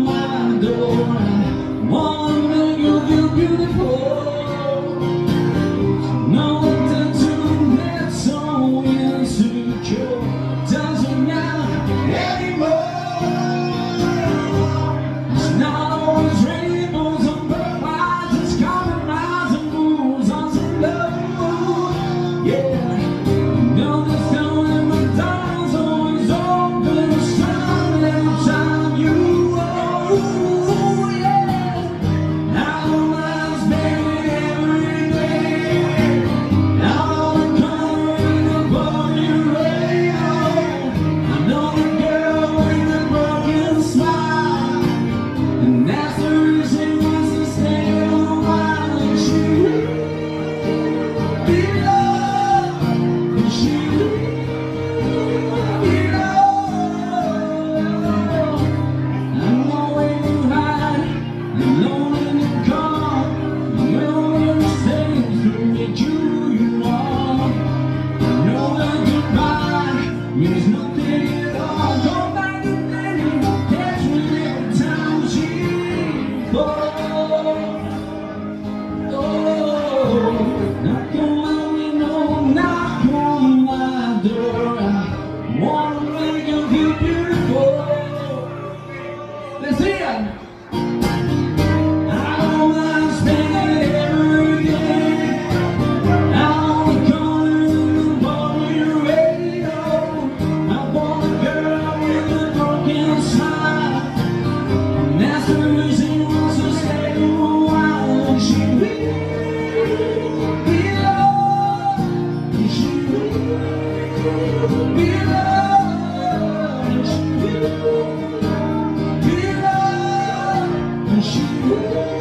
my door. I wanna make you feel beautiful. Nothing to make so insecure. Doesn't matter anymore. It's not always rainbows and butterflies. It's compromise and moves on some love. Yeah, you know this town in McDonald's always open strong every time you roll. Yeah, I don't mind spending every day out on the corner above your radio. I know the girl with the broken smile, and that's the reason she wants to stay a while. And she will be loved, and she will be loved. I know where you hide, alone in the car. You're in the things to make you are. I know that goodbye means nothing at all. Go back to thinking, catch me every time she falls. Oh, knock on my window, knock on my door. I wanna make you feel beautiful. Let's see it. I don't mind spending every day out on the corner above your radio. I want a girl with a broken smile, and that's the reason she wants to stay a while. And she will be loved, and she will be loved, and she will be loved, and she will